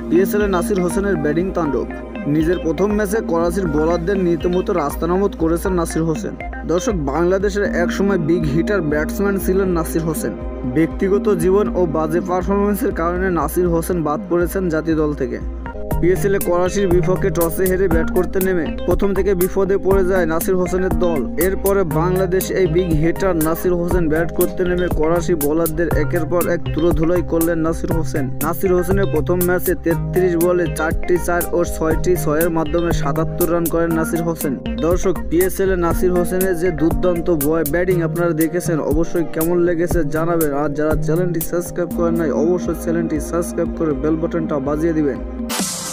পিএসএলে নাসির হোসেনের ব্যাটিং তাণ্ডব। নিজের প্রথম ম্যাচে করাচির বোলারদের নীতিমতো রাস্তানামত করেছেন নাসির হোসেন। দর্শক, বাংলাদেশের একসময় বিগ হিটার ব্যাটসম্যান ছিলেন নাসির হোসেন। ব্যক্তিগত জীবন ও বাজে পারফরমেন্সের কারণে নাসির হোসেন বাদ পড়েছেন জাতীয় দল থেকে। পিএসএলে করাচির বিপক্ষে টসে হেরে ব্যাট করতে নেমে প্রথম থেকে বিপদে পড়ে যায় নাসির হোসেনের দল। এরপরে বাংলাদেশ এই big hitter Nasir Hossain bat করতে নেমে করাচি বোলারদের একের পর এক ধুলোধুলাই করলেন নাসির হোসেন। নাসির হোসেনের প্রথম ম্যাচে 33 বলে 4টি 4 ও 6টি 6-এর মাধ্যমে 77 রান করেন নাসির হোসেন। দর্শক, পিএসএলে নাসির হোসেনের যে দুর্দান্ত ব্যাটিং আপনারা দেখেছেন, অবশ্যই কেমন লেগেছে জানাবেন। আর যারা চ্যানেলটি সাবস্ক্রাইব করেন নাই, অবশ্যই চ্যানেলটি সাবস্ক্রাইব করে বেল বাটনটা বাজিয়ে দিবেন।